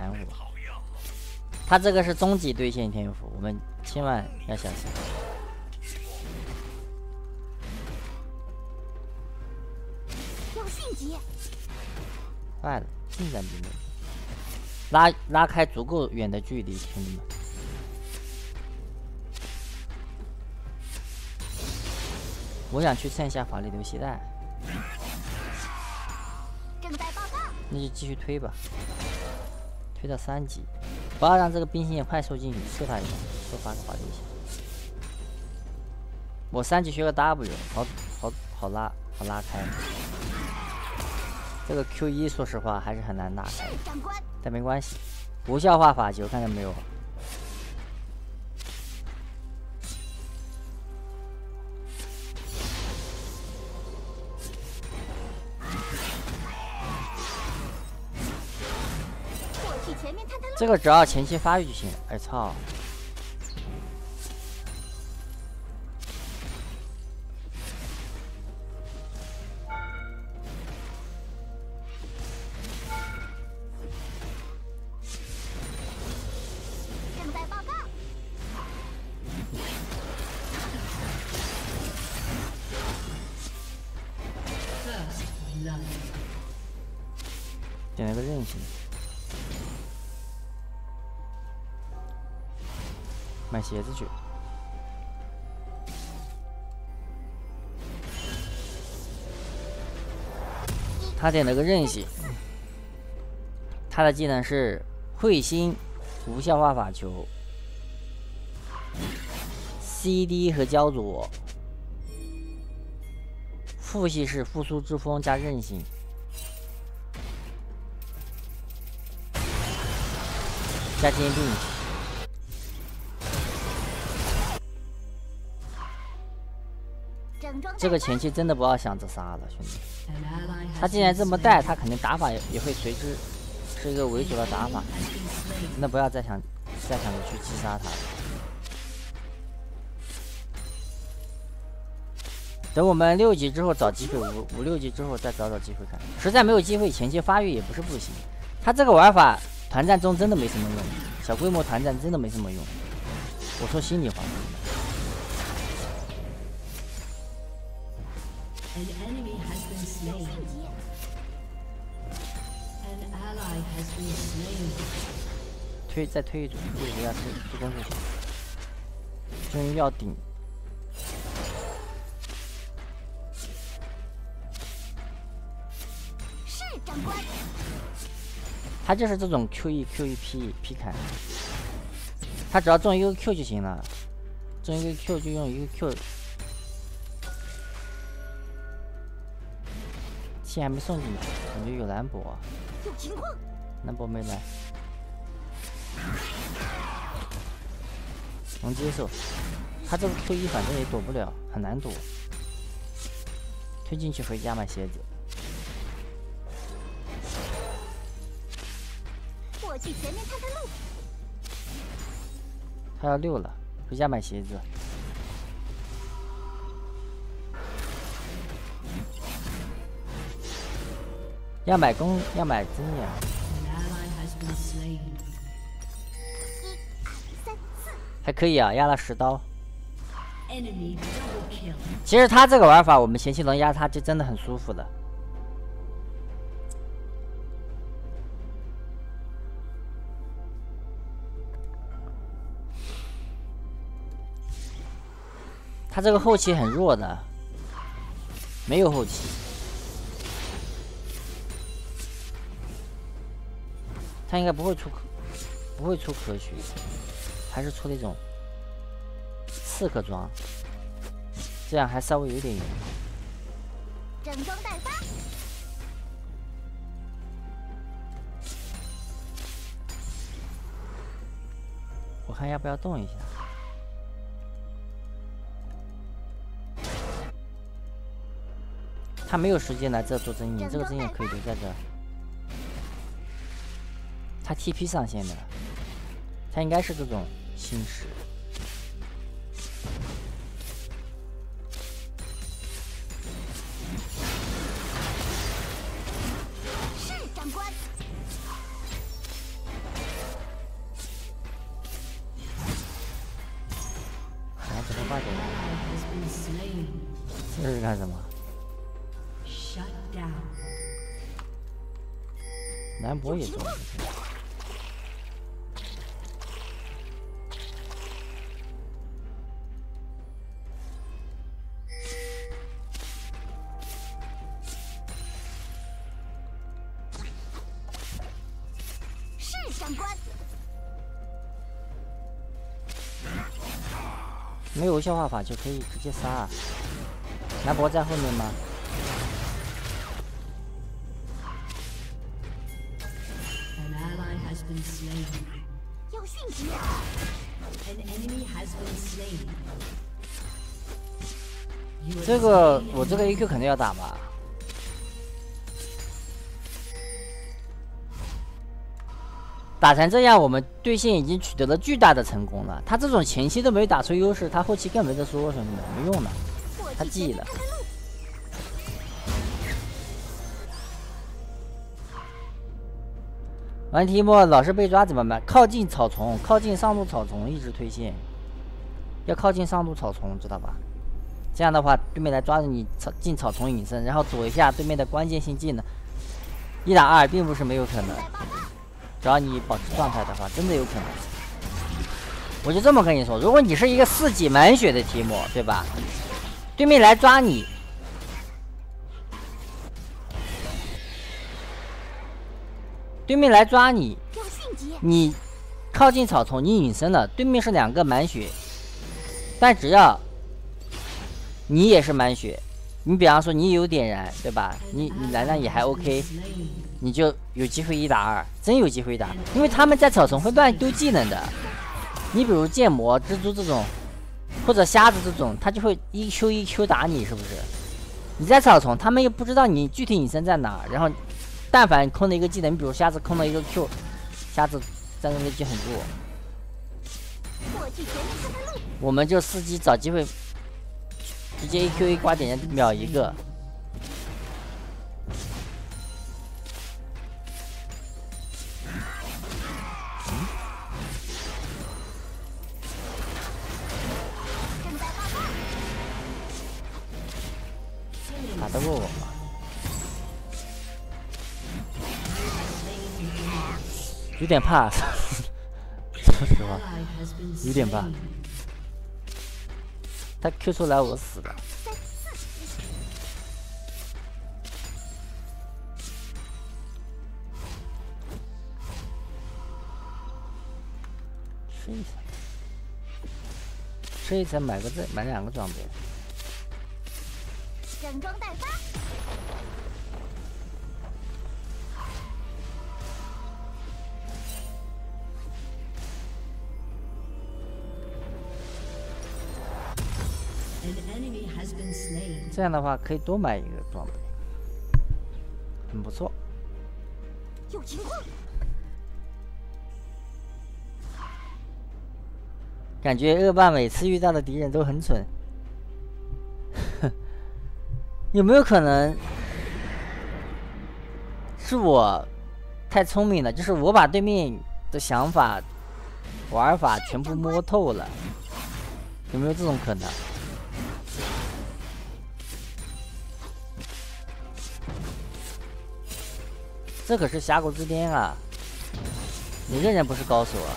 砍我。他这个是终极对线天赋，我们千万要小心。 要迅捷。 坏了，进展比拉开足够远的距离，兄弟们。我想去蹭一下法力流系带。 正在报告。 那就继续推吧，推到3级，不要让这个冰心也快速进去，射他一下，射发个法力一下。我3级学个 W， 好拉开。这个 Q1 说实话还是很难打开，但没关系，无效化法球看到没有？这个只要前期发育就行。哎操！ 正在报告。 点了个韧性。买鞋子去。他点了个韧性，他的技能是彗星、无效化法球、CD 和焦灼，副系是复苏之风加韧性，加坚定。这个前期真的不要想着杀了，兄弟。他既然这么带，他肯定打法也会随之是一个猥琐的打法。那不要再想着去击杀他了。等我们6级之后找机会，5、6级之后再找机会看。实在没有机会，前期发育也不是不行。他这个玩法团战中真的没什么用，小规模团战真的没什么用。我说心里话。 An enemy has been slain. An ally has been slain. 再推一组，不要推攻就行。终于要顶。 是长官。 他就是这种 Q1 P 砍，他只要中一个 Q 就行了，中一个 Q 就用一个 Q。气还没送进去，感觉有兰博啊。 有情况。 兰博没来，能接受。他这个 Q1反正也躲不了，很难躲。推进去回家买鞋子。 我去前面探探路。 他要6了，回家买鞋子。要买真眼，还可以啊，压了10刀。其实他这个玩法，我们前期能压他就真的很舒服的。他这个后期很弱的，没有后期。他应该不会出科学，还是出那种刺客装，这样还稍微有点用。 整装待发。 我看要不要动一下。他没有时间来这做针眼，这个针眼可以留在这。他 TP 上线的，他应该是这种星矢。 是长官。 这是干什么？ Shut down. 南博也中了。 是长官。 没有消化法就可以直接杀。南博在后面吗？ An ally has been slain. 要迅捷。 An enemy has been slain. You are 这个我这个 AQ 肯定要打吧？打成这样，我们对线已经取得了巨大的成功了。他这种前期都没打出优势，他后期更没得说，兄弟们，没用的。他记了。玩提莫老是被抓怎么办？靠近草丛，靠近上路草丛，一直推线。要靠近上路草丛，知道吧？这样的话，对面来抓着你进草丛隐身，然后躲一下对面的关键性技能。1打2并不是没有可能。 只要你保持状态的话，真的有可能。我就这么跟你说，如果你是一个4级满血的提莫，对吧？对面来抓你，你靠近草丛，你隐身了，对面是2个满血，但只要你也是满血，你比方说你有点燃，对吧？你燃燃也还 OK。 你就有机会1打2，真有机会打，因为他们在草丛会乱丢技能的。你比如剑魔、蜘蛛这种，或者瞎子这种，他就会1 Q 1 Q 打你，是不是？你在草丛，他们又不知道你具体隐身在哪，然后但凡空了一个技能，你比如瞎子空了一个 Q， 瞎子战斗力就很弱。我们就伺机找机会，直接1Q1挂点秒一个。 打得过我吗？有点怕，说实话，有点怕。他 Q 出来我死了。吃一层，买2个装备。 整装待发。 这样的话可以多买1个装备，很不错。 有情况。 感觉恶霸每次遇到的敌人都很蠢。有没有可能是我太聪明了？就是我把对面的想法、玩法全部摸透了，有没有这种可能？这可是峡谷之巅啊！哪个人不是高手啊？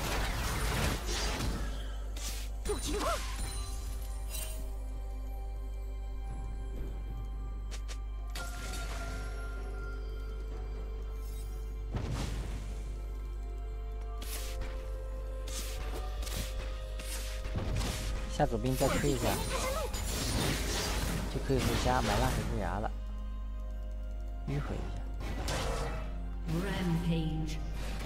有情况。 下左边再推一下，就可以回家买蜡水之牙了，迂回一下。 Rampage.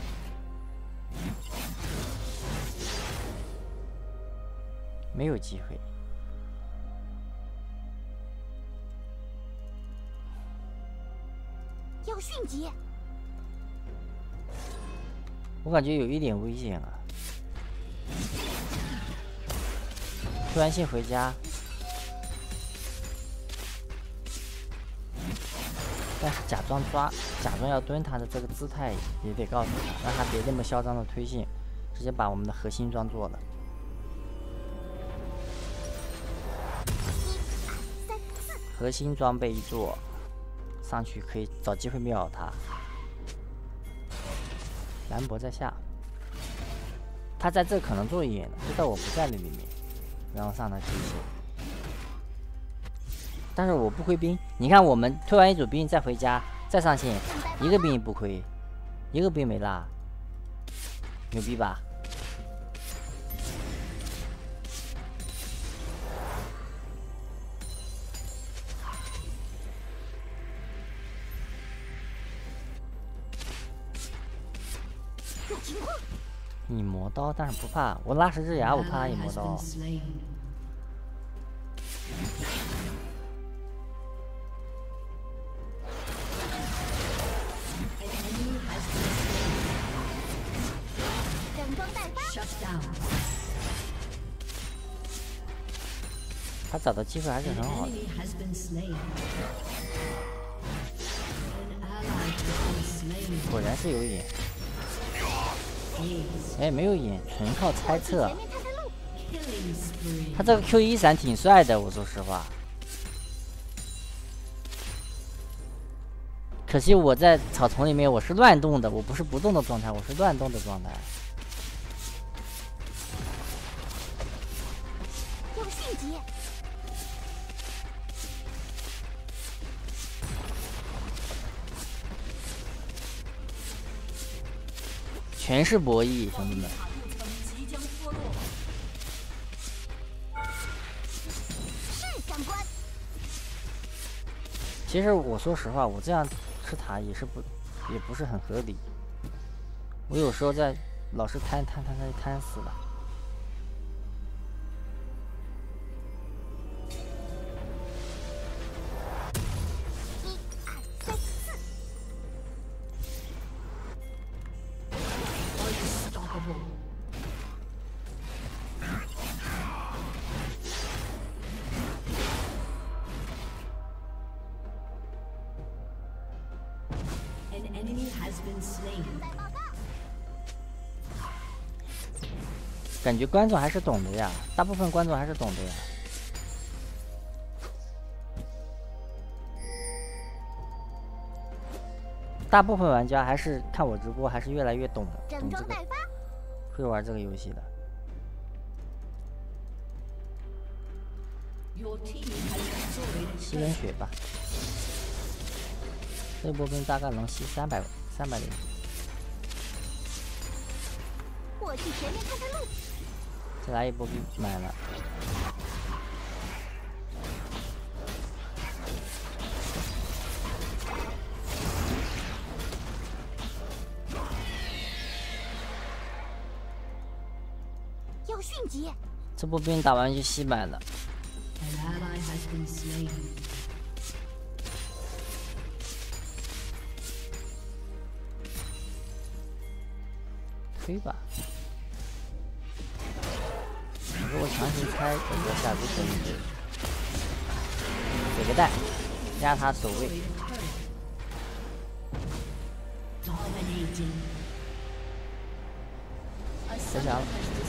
没有机会。 要迅捷。 我感觉有一点危险啊。突然性回家，但是假装要蹲他的这个姿态也得告诉他，让他别那么嚣张的推进，直接把我们的核心装做了。 核心装备一做，上去可以找机会秒他。兰博在下，他在这可能做一眼的，知道我不在那里面，然后上来推线。但是我不亏兵，你看我们推完一组兵再回家再上线，一个兵也不亏，一个兵没落，牛逼吧？ 有情况， 引魔刀，但是不怕，我拉十字牙，我怕他引魔 Has 刀 been。slain. An enemy has been 整装待发， shut down. 他找到机会还是 An 很好的。 enemy has been slain. An ally has been slain. 果然是有眼， Ace. 哎，没有眼，纯靠猜测前。面探探路， Killing spree. 他这个 Q1闪挺帅的，我说实话。可惜我在草丛里面我是乱动的，我不是不动的状态，我是乱动的状态。 有迅捷， 全是博弈，兄弟们。 是长官， 其实我说实话，我这样吃塔也不是很合理。我有时候在老是贪死了。 Unstoppable. An enemy has been slain. 在报告， 感觉观众还是懂的呀，大部分观众还是懂的呀。大部分玩家还是看我直播，还是越来越懂整这个， 装待发， 会玩这个游戏的。 Your team has destroyed a 吸人血吧，这波兵大概能吸300零。 我去前面探探路， 再来一波兵，买了。 要迅捷， 这波兵打完就吸满了。 An ally has been slain. 推吧。如果强行拆，整个下都可以。给个蛋，压他守卫。 Dominating. 别想了。